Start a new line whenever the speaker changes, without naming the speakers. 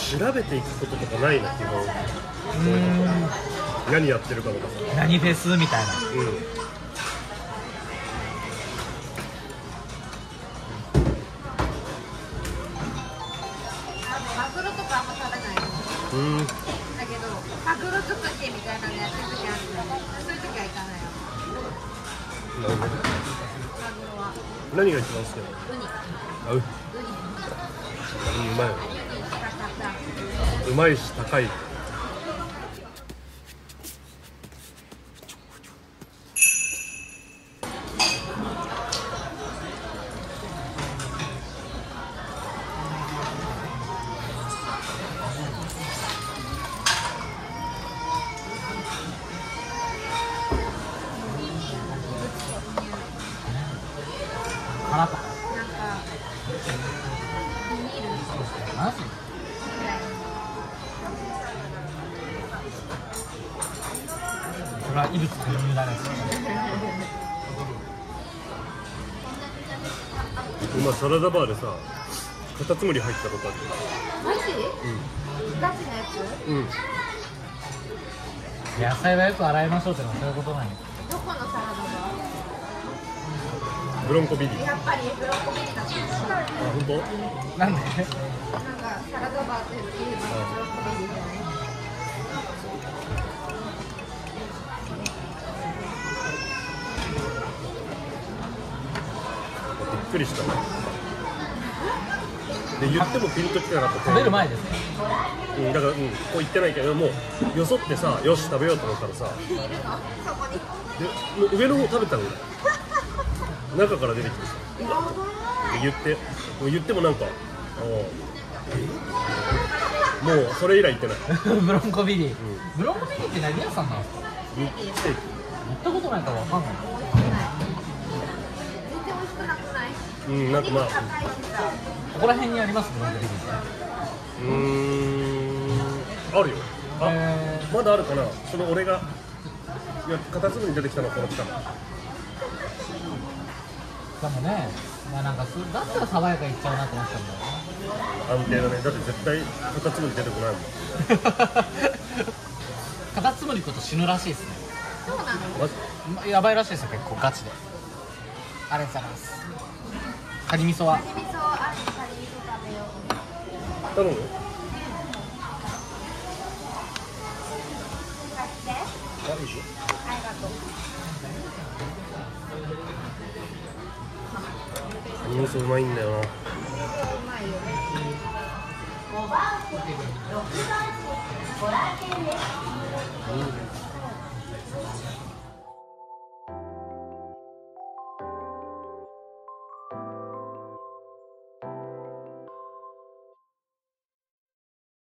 調べていくこととかないな、基本。何やってるかとかさ。
何フェスみたいな。
マグロとかあんま食べないの。だけどマグロ尽くしみたいなのやってる時あるので、そういう時は行かないよ。
なるほど。
マグロは
何が一番好きなの？
ウニ。
あ、うまい。うまいし高い。
腹とか。
なんかビニール
マジ？これは異物混入だね。
今サラダバーでさ、カタツムリ入ったことある。
マジ？ガチのやつ？
野菜はよく洗いましょうってのはそういうことなんよ。
どこのサラダバ
ブロンコビリー。
ー？やっぱりブロッコリーだった。
あ、本当？
なんで？
なんかサラダバーって言えばブロッコリーじゃない？
びっくりしたわ。で、言ってもピンときてなかった。
食べる前ですね。
だから、こう言ってないけど、もうよそってさ、よし食べようと思ったらさ、
いるの？そこに。
でもう上の方食べたの中から出てきてさ、
やばい。
言ってもなんか、もうそれ以来言ってない。
ブロンコビリー。ブロンコビリーって何屋さんなんですか？
ステーキ。
行ったことないからわかんない。
全然美味しくなくない？
なんかまあ、
高いしさ。
ここら辺にありますブロンコビリーって。
あるよ。まだあるかな。その俺がカタツムリに出てきたのはこの近く。
でもね、まあなんかだったら爽やかいっちゃうなと思ったんだよ
安定だね。だって絶対カタツムリ出てこないもん。
カタツムリこと死ぬらしいですね。
そうなの？
マジ？
やばいらしいですよ、結構ガチで。ありがとうございます。カニ味噌は
カニ味噌ある。カニ味噌食べよう。
頼む？
買って。
あ、いいよ。
ありがとう。
カニ味噌うまいんだよな。
うまいよね。5番席、6番席、ご来店です。